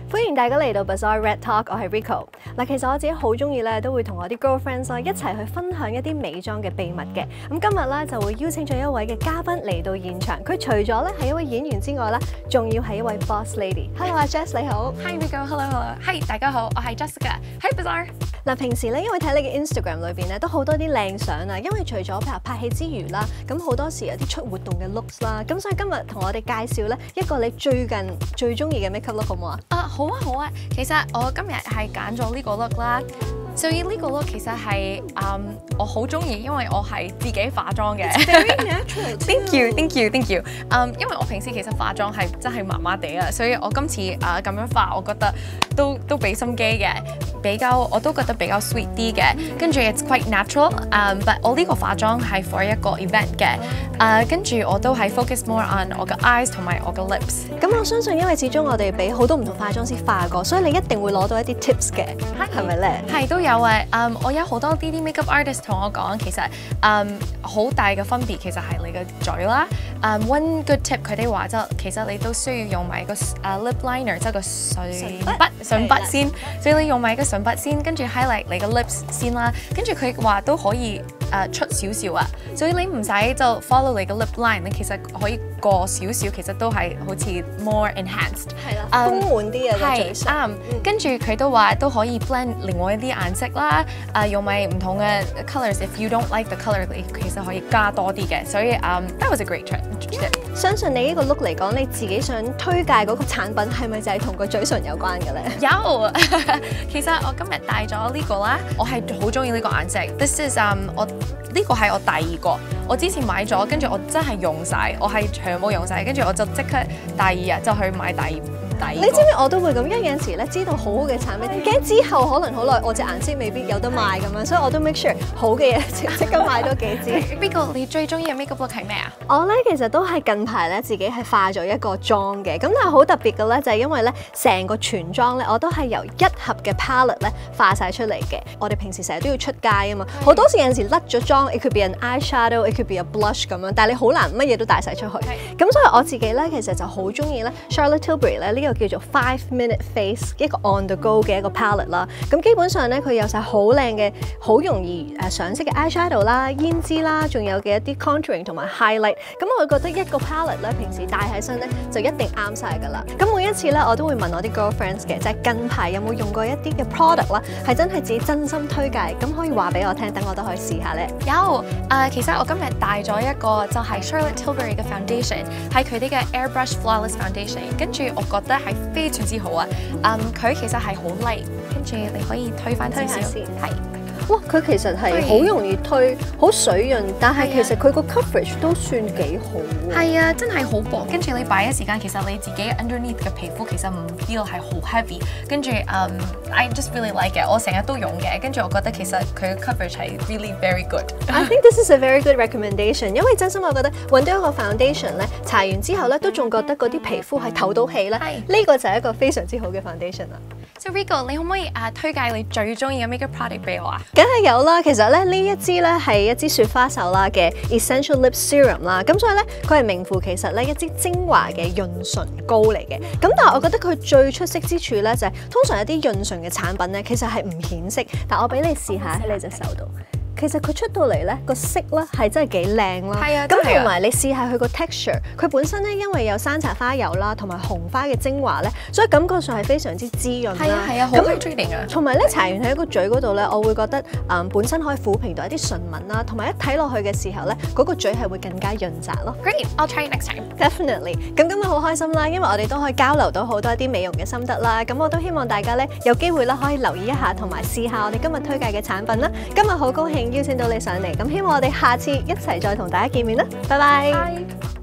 歡迎大家嚟到 Bazaar Red Talk， 我係 Rico。嗱，其實我自己好中意咧，都會同我啲 girlfriends 啦一齊去分享一啲美妝嘅秘密嘅。咁今日咧就會邀請咗一位嘅嘉賓嚟到現場。佢除咗咧係一位演員之外咧，仲要係一位 boss lady。Hello， 阿 Jess 你好。 Hi Rico，hello，hello。Hi， 大家好，我係 Jessica。Hi Bazaar。 嗱，平時咧因為睇你嘅 Instagram 裏邊咧都好多啲靚相啊，因為除咗譬如拍戲之餘啦，咁好多時有啲出活動嘅 looks 啦，咁所以今日同我哋介紹咧一個你最近最中意嘅 makeup look 好唔好啊？ 好啊，其實我今日係揀咗呢個 look 啦。所以呢個 look 其實係我好中意，因為我係自己化妝嘅。 Very natural. Thank you. 因為我平時其實化妝係真係麻麻地啊，所以我今次咁樣化，我覺得都俾心機嘅，我都覺得比較 sweet 啲嘅。跟住 it's quite natural。but 我呢個化妝係 for 一個 event 嘅。跟住我都係 focus more on 我嘅 eyes 同埋我嘅 lips。 咁我相信，因為始終我哋俾好多唔同化妝師化過，所以你一定會攞到一啲 tips 嘅，係咪咧？ 係都有啊。我有好多呢啲 makeup artist 同我講，其實好大嘅分別其實係你嘅嘴啦。one good tip 佢哋話其實你都需要用埋個lip liner， 即係個唇筆先。所以你用埋個唇筆先，跟住 highlight 你個 lips 先啦。跟住佢話都可以出少少啊。所以你唔使就 follow 你個 lip line， 你其實可以過少少，其實都係好似 more enhanced。 係啦，豐滿啲嘅個嘴唇。 跟住佢都話都可以 blend 另外一啲顏色啦。用埋唔同嘅 colors。If you don't like the color， 你其實可以加多啲嘅。所以that was a great tip。 相信你呢個 look 嚟講，你自己想推介嗰個產品係咪就係同個嘴唇有關嘅咧？ 有，其實我今日戴咗呢個啦，我係好中意呢個顏色。This is 呢個係我第二個，我之前買咗，跟住我真係用晒，我係全部用晒，跟住我就即刻第二日就去買第二個。 你知唔知我都會咁？因為有陣時咧知道好好嘅產品，驚之後可能好耐我隻顏色未必有得賣咁樣，所以我都 make sure 好嘅嘢即刻買多幾支。 Rico， 你最中意嘅 makeup look 係咩啊？ 我咧其實都係近排咧自己係化咗一個妝嘅，咁但係好特別嘅咧就係因為咧成個全妝咧我都係由一盒嘅 palette 咧化晒出嚟嘅。我哋平時成日都要出街啊嘛，好多時有陣時甩咗妝 ，it could be an eyeshadow，it could be a blush 咁樣，但係你好難乜嘢都帶晒出去。咁所以我自己咧其實就好中意咧 Charlotte Tilbury 咧呢個叫做 5 minute face 一個 on the go 嘅一個 palette 啦。咁基本上咧佢有晒好靚嘅、好容易上色嘅 eyeshadow 啦、胭脂啦，仲有嘅一啲 contouring 同埋 highlight。咁我覺得一個 palette 咧平時戴喺身咧就一定啱晒㗎啦。咁每一次咧我都會問我啲 girlfriends 嘅，就係近排有冇用過一啲嘅 product 啦，係真係自己真心推介，咁可以話俾我聽，等我都可以試下咧。 有其實我今日戴咗一個就係 Charlotte Tilbury 嘅 foundation， 係佢哋嘅 Airbrush Flawless Foundation， 跟住我覺得係非常之好啊。佢其實係好 light， 跟住你可以推返少少，係。 哇！佢其實係好容易推，好水潤，但係其實佢個 coverage 都算幾好喎。 係啊，真係好薄。跟住你擺嘅時間，其實你自己 underneath 嘅皮膚其實唔 feel 係好 heavy。跟住I just really like it， 我成日都用嘅。跟住我覺得其實佢嘅 coverage 係 really very good。 I think this is a very good recommendation， 因為真心我覺得揾到一個 foundation 咧，搽完之後咧都仲覺得嗰啲皮膚係透到氣咧，呢個就係一個非常之好嘅 foundation 啦。 So Rico， 你可唔可以推介你最中意嘅 makeup product 俾我啊？ 梗係有啦，其實咧呢一支咧係一支雪花秀啦嘅 Essential Lip Serum 啦，咁所以咧佢係名副其實咧一支精華嘅潤唇膏嚟嘅。咁但係我覺得佢最出色之處咧就係通常一啲潤唇嘅產品咧其實係唔顯色，但我俾你試下喺你隻手度。其實佢出到嚟咧個色咧係真係幾靚啦，咁同埋你試下佢個 texture， 佢本身咧因為有山茶花油啦同埋紅花嘅精華咧，所以感覺上係非常之滋潤啦。 係啊，好 hydrating 啊！同埋咧搽完喺個嘴嗰度咧，我會覺得本身可以撫平到一啲唇紋啦，同埋一睇落去嘅時候咧，嗰個嘴係會更加潤澤咯。 Great，I'll try next time。 Definitely。咁今日好開心啦，因為我哋都可以交流到好多一啲美容嘅心得啦。咁我都希望大家咧有機會啦可以留意一下，同埋試下我哋今日推介嘅產品啦。今日好高興邀請到你上嚟，咁希望我哋下次一齊再同大家見面啦，拜拜。